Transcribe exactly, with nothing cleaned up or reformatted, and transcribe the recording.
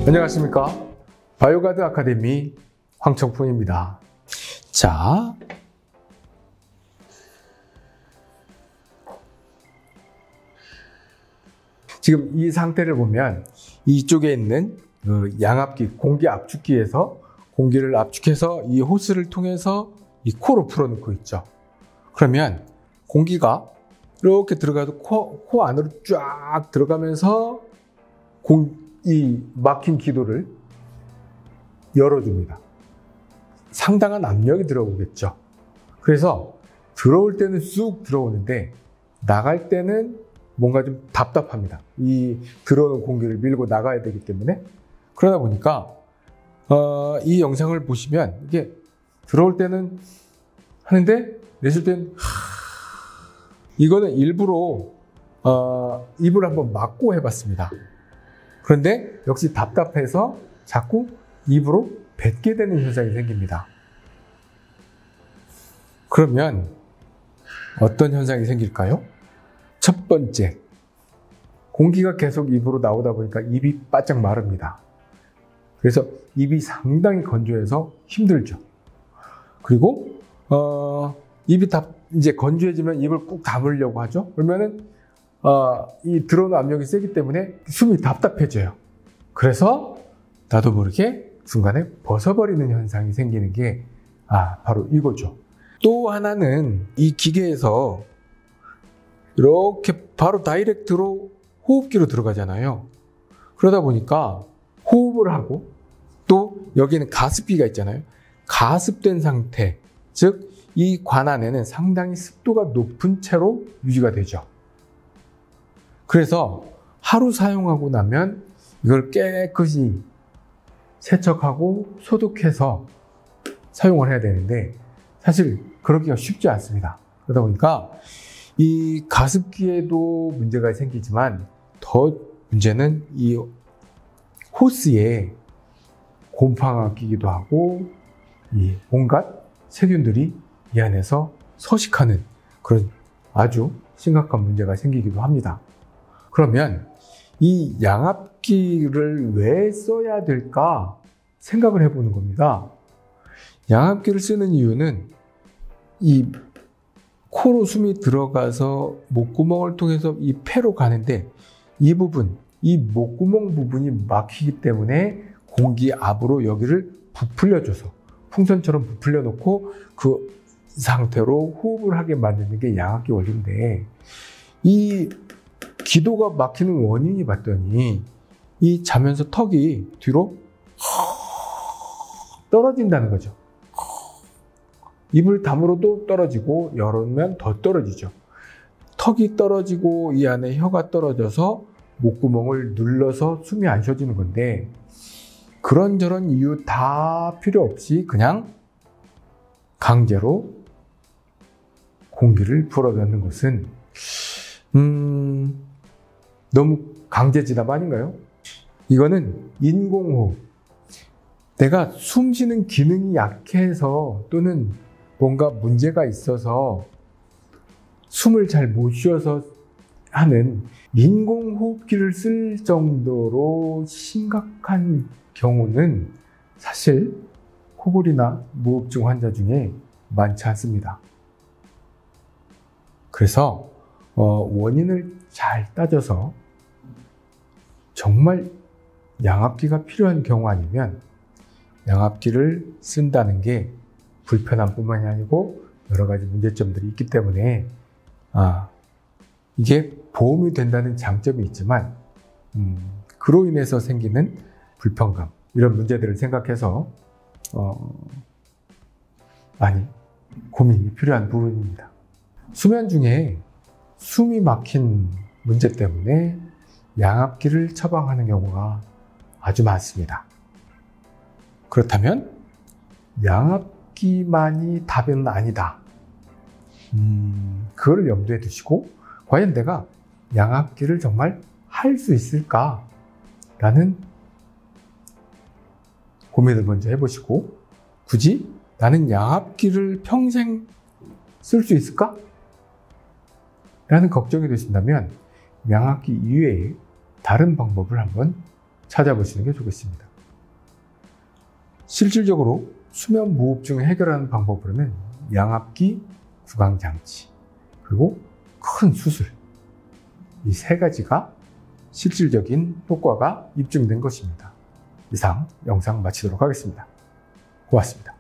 안녕하십니까. 바이오가드 아카데미 황청풍입니다. 자, 지금 이 상태를 보면 이쪽에 있는 그 양압기, 공기 압축기에서 공기를 압축해서 이 호스를 통해서 이 코로 풀어넣고 있죠. 그러면 공기가 이렇게 들어가도 코, 코 안으로 쫙 들어가면서 공, 이 막힌 기도를 열어줍니다. 상당한 압력이 들어오겠죠. 그래서 들어올 때는 쑥 들어오는데 나갈 때는 뭔가 좀 답답합니다. 이 들어오는 공기를 밀고 나가야 되기 때문에. 그러다 보니까 어, 이 영상을 보시면 이게 들어올 때는 하는데 내쉴 때는 하... 이거는 일부러 어, 입을 한번 막고 해봤습니다. 그런데 역시 답답해서 자꾸 입으로 뱉게 되는 현상이 생깁니다. 그러면 어떤 현상이 생길까요? 첫 번째, 공기가 계속 입으로 나오다 보니까 입이 바짝 마릅니다. 그래서 입이 상당히 건조해서 힘들죠. 그리고 어, 입이 다 이제 건조해지면 입을 꾹 다물려고 하죠. 그러면은 어, 이 들어오는 압력이 세기 때문에 숨이 답답해져요. 그래서 나도 모르게 중간에 벗어버리는 현상이 생기는 게 아, 바로 이거죠. 또 하나는 이 기계에서 이렇게 바로 다이렉트로 호흡기로 들어가잖아요. 그러다 보니까 호흡을 하고 또 여기는 가습기가 있잖아요. 가습된 상태, 즉 이 관 안에는 상당히 습도가 높은 채로 유지가 되죠. 그래서 하루 사용하고 나면 이걸 깨끗이 세척하고 소독해서 사용을 해야 되는데 사실 그러기가 쉽지 않습니다. 그러다 보니까 이 가습기에도 문제가 생기지만 더 문제는 이 호스에 곰팡이가 끼기도 하고 이 온갖 세균들이 이 안에서 서식하는 그런 아주 심각한 문제가 생기기도 합니다. 그러면 이 양압기를 왜 써야 될까 생각을 해보는 겁니다. 양압기를 쓰는 이유는 이 코로 숨이 들어가서 목구멍을 통해서 이 폐로 가는데 이 부분, 이 목구멍 부분이 막히기 때문에 공기압으로 여기를 부풀려줘서 풍선처럼 부풀려 놓고 그 상태로 호흡을 하게 만드는 게 양압기 원리인데 이 기도가 막히는 원인이 봤더니 이 자면서 턱이 뒤로 떨어진다는 거죠. 입을 다물어도 떨어지고 열으면 더 떨어지죠. 턱이 떨어지고 이 안에 혀가 떨어져서 목구멍을 눌러서 숨이 안 쉬어지는 건데 그런저런 이유 다 필요 없이 그냥 강제로 공기를 불어넣는 것은 음, 너무 강제진압 아닌가요? 이거는 인공호흡. 내가 숨 쉬는 기능이 약해서 또는 뭔가 문제가 있어서 숨을 잘 못 쉬어서 하는 인공호흡기를 쓸 정도로 심각한 경우는 사실 코골이나 무호흡증 환자 중에 많지 않습니다. 그래서 어, 원인을 잘 따져서 정말 양압기가 필요한 경우 아니면 양압기를 쓴다는 게 불편함 뿐만이 아니고 여러 가지 문제점들이 있기 때문에 아, 이게 보험이 된다는 장점이 있지만 음, 그로 인해서 생기는 불편감 이런 문제들을 생각해서 어, 많이 고민이 필요한 부분입니다. 수면 중에 숨이 막힌 문제 때문에 양압기를 처방하는 경우가 아주 많습니다. 그렇다면 양압기만이 답은 아니다. 음, 그걸 염두에 두시고 과연 내가 양압기를 정말 할 수 있을까? 라는 고민을 먼저 해보시고 굳이 나는 양압기를 평생 쓸 수 있을까? 라는 걱정이 되신다면 양압기 이외에 다른 방법을 한번 찾아보시는 게 좋겠습니다. 실질적으로 수면 무호흡증을 해결하는 방법으로는 양압기, 구강장치, 그리고 큰 수술, 이 세 가지가 실질적인 효과가 입증된 것입니다. 이상 영상 마치도록 하겠습니다. 고맙습니다.